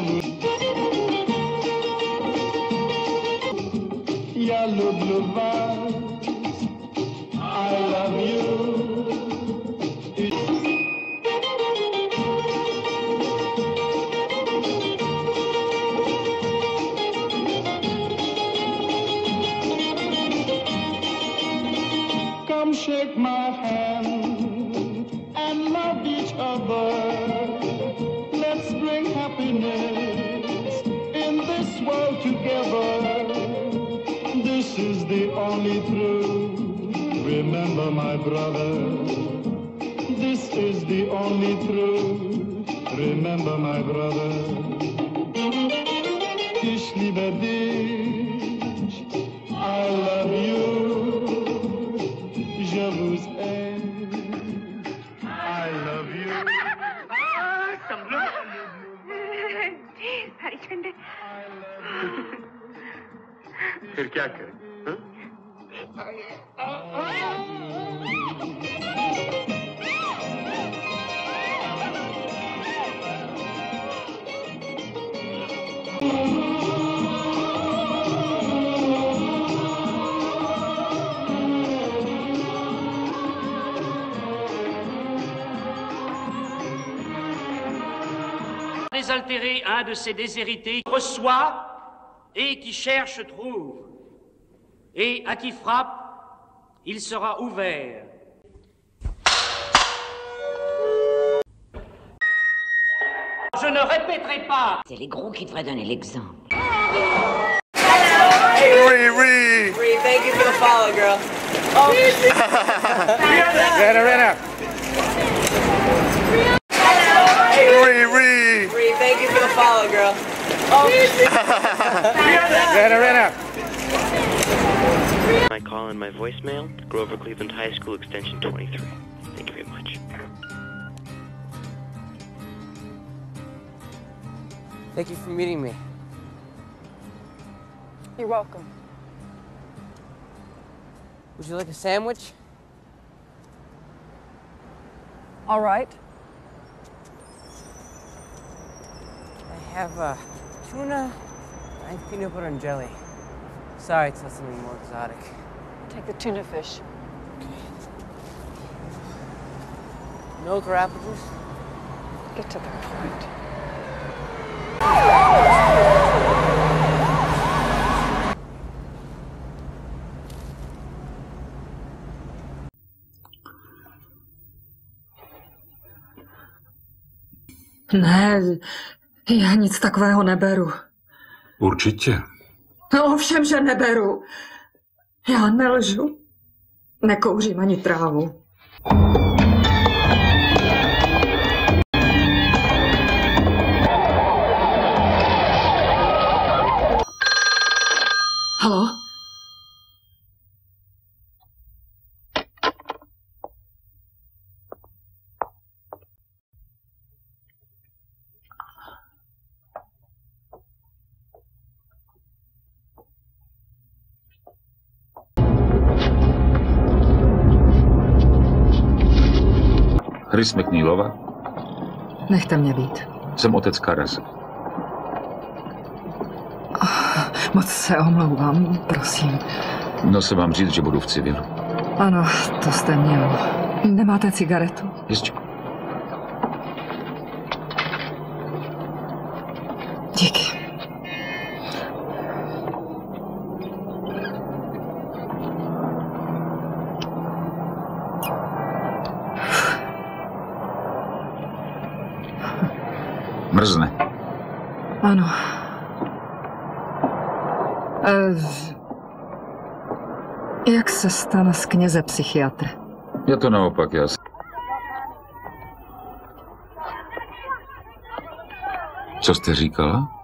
Já lubię was, I love you. Come shake my hand and love each other. Let's bring happiness in this world together. This is the only truth. Remember, my brother. This is the only truth. Remember, my brother. Ich liebe dich. I love you. Je vous aime. I love you. फिर क्या करें? Désaltérer un de ces déshérités qui reçoit et qui cherche trouve, et à qui frappe, il sera ouvert. Je ne répéterai pas. C'est les gros qui devraient donner l'exemple. Ree, thank you for the follow, girl. Oh. Rena. Ree, thank you for the follow, girl. Oh. Rena. My call and my voicemail, Grover Cleveland High School Extension 23. Thank you very much. Thank you for meeting me. You're welcome. Would you like a sandwich? All right. I have tuna and peanut butter and jelly. Sorry, it's not something more exotic. Take the tuna fish. Milk or apple juice? Get to the point. Ne, já nic takového neberu. Určitě. No ovšem, že neberu. Já nelžu. Nekouřím ani trávu. Haló? Chris McNeilova? Nechte mě být. Jsem otec Karas. Moc se omlouvám, prosím. Měl jsem vám říct, že budu v civilu. Ano, to jste měl. Nemáte cigaretu? Jistě. Díky. Mrzne. Ano. Jak se stane z kněze psychiatr? Je to naopak, Co jste říkala?